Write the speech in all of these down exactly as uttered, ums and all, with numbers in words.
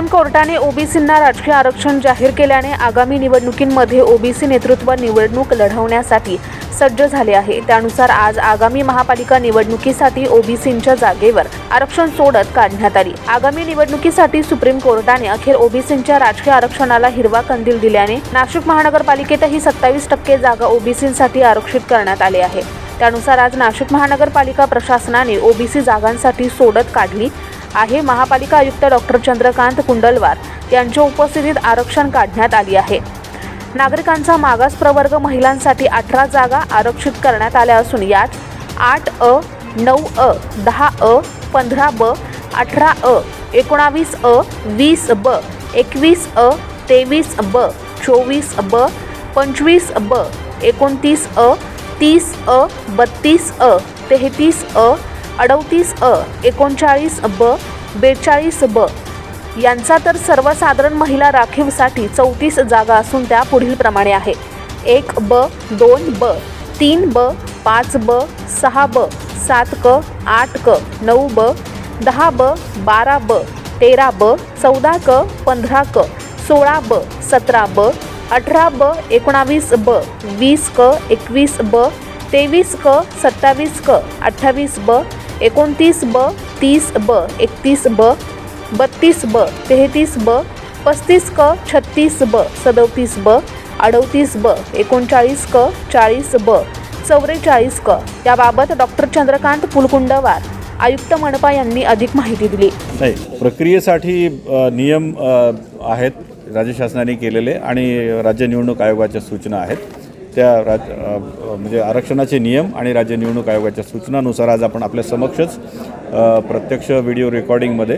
कोर्टाने ओबीसींना राजकीय आरक्षण जाहीर केल्याने आगामी निवडणुकींमध्ये ओबीसी नेतृत्व निवडणूक लढवण्यासाठी सज्ज झाले आहे। त्यानुसार आज आगामी महापालिका निवडणुकीसाठी ओबीसींच्या जागेवर आरक्षण सोडत काढण्यात आली। आगामी निवडणुकीसाठी सुप्रीम कोर्टाने अखेर ओबीसींच्या राजकीय आरक्षणाला हिरवा कंदील दिल्याने नाशिक महानगरपालिकेतही सत्तावीस टक्के जागा ओबीसींसाठी आरक्षित करण्यात आले आहे। त्यानुसार आज नाशिक महानगरपालिका प्रशासनाने ओबीसी जागांसाठी सोडत काढली आहे। महापालिका आयुक्त डॉक्टर चंद्रकांत कुंडलवार यांच्या उपस्थितीत आरक्षण काढण्यात आली आहे। नागरिकांचा मागास प्रवर्ग महिलांसाठी अठरा जागा आरक्षित करण्यात आल्या असून यात आठ अ, नऊ अ, दहा अ, पंधरा ब, अठरा अ, एकोणावीस अ, वीस ब, एकवीस अ, तेवीस ब, चोवीस ब, पंचवीस ब, एकोणतीस अ, तीस अ, बत्तीस अ, तेहतीस अ, अडतीस अ, एकोणचाळीस ब, बेचाळीस ब यांचा तर सर्वसाधारण महिला राखीवसाठी चौतीस जागा असून त्या पुढील प्रमाणे आहे। एक ब, दोन ब, तीन ब, पाच ब, सहा ब, सात क, आठ क, नऊ ब, दहा ब, बारा ब, तेरा ब, चौदा क, पंधरा क, सोळा ब, सतरा ब, अठरा ब, एकोणावीस ब, वीस क, एकवीस ब, तेवीस क, सत्तावीस क, अठ्ठावीस ब, एकोणतीस ब, तीस ब, एकतीस ब, बत्तीस ब, तेहतीस ब, पस्तीस क, छत्तीस ब, सदतीस ब, अडतीस ब, एकोणचाळीस क, चाळीस ब, चौवेचाळीस क याबाबत डॉक्टर चंद्रकांत पुलकुंडवार आयुक्त मनपा यांनी अधिक माहिती दिली। नाही, प्रक्रियेसाठी नियम आहेत राज्य शासनाने केलेले आणि राज्य निवडणूक आयोगाच्या सूचना आहेत। त्या राज म्हणजे आरक्षणाचे नियम आणि राज्य निवडणूक आयोगाच्या सूचनानुसार आज आपण आपल्या समक्षच प्रत्यक्ष व्हिडिओ रेकॉर्डिंगमध्ये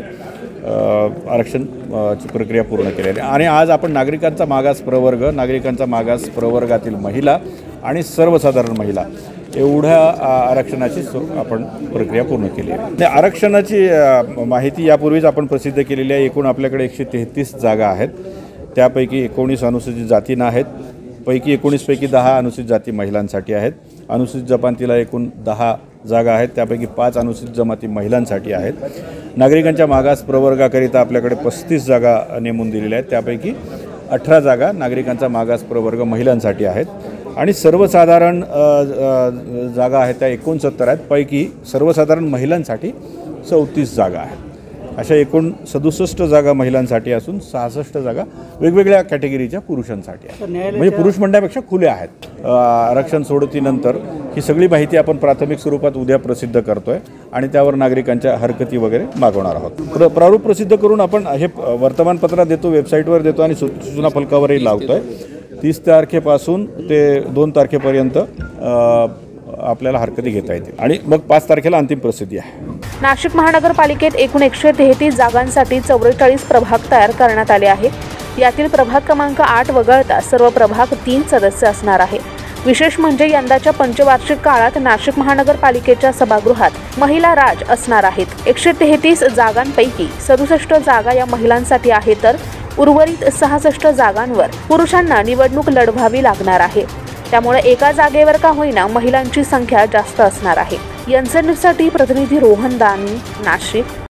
आरक्षण ची प्रक्रिया पूर्ण केलेली आहे। आणि आज आपण नागरिकांचा मागास प्रवर्ग, नागरिकांचा मागास प्रवर्गातील महिला आणि सर्वसाधारण महिला एवढ्या आरक्षणाची आपण प्रक्रिया पूर्ण केली आहे। आरक्षणाची माहिती यापूर्वीच आपण प्रसिद्ध केलेली आहे। एकूण आपल्याकडे एकशे तेहतीस जागा आहेत, त्यापैकी एकोणीस अनुसूचित जातींना आहेत, पैकी एकोणीसपैकी दहा अनुसूचित जाती महिलांसाठी आहेत। अनुसूचित जमातीला एकूण दहा जागा आहेत, त्यापैकी पाच अनुसूचित जमाती महिलांसाठी आहेत। नागरिकांच्या मागास प्रवर्गाकरिता आपल्याकडे पस्तीस जागा नेमून दिलेल्या आहेत, त्यापैकी अठरा जागा नागरिकांचा मागास प्रवर्ग महिलांसाठी आहेत आणि सर्वसाधारण जागा आहेत त्या एकोणसत्तर आहेत, पैकी सर्वसाधारण महिलांसाठी चौतीस जागा आहेत। अशा एकूण सदुसष्ट जागा महिलांसाठी असून सहासष्ट जागा वेगवेगळ्या कॅटेगरीच्या पुरुषांसाठी आहेत, म्हणजे पुरुष म्हणण्यापेक्षा खुल्या आहेत। आरक्षण सोडतीनंतर ही सगळी माहिती आपण प्राथमिक स्वरूपात उद्या प्रसिद्ध करतोय आणि त्यावर नागरिकांच्या हरकती वगैरे मागवणार आहोत। प्र प्रारूप प्रसिद्ध करून आपण हे वर्तमानपत्रात देतो, वेबसाईटवर देतो आणि सूचना फलकावरही लावतोय। तीस तारखेपासून ते दोन तारखेपर्यंत आपल्याला हरकती घेता येतील आणि मग पाच तारखेला अंतिम प्रसिद्धी आहे। नाशिक महानगरपालिकेत एकूण एकशे तेहतीस जागांसाठी चौवेचाळीस प्रभाग तयार करण्यात आले आहे। यातील प्रभाग क्रमांक आठ वगळता सर्व प्रभाग तीन सदस्य असणार आहे। विशेष म्हणजे यंदाच्या पंचवार्षिक काळात नाशिक महानगरपालिकेच्या सभागृहात महिला राज असणार आहेत। एकशे तेहतीस जागांपैकी सदुसष्ट जागा या महिलांसाठी आहे, तर उर्वरित सहासष्ट जागांवर पुरुषांना निवडणूक लढवावी लागणार आहे। त्यामुळे एका जागेवर का होईना महिलांची संख्या जास्त असणार आहे। यांचं न्यूजसाठी प्रतिनिधी रोहन दानी, नाशिक।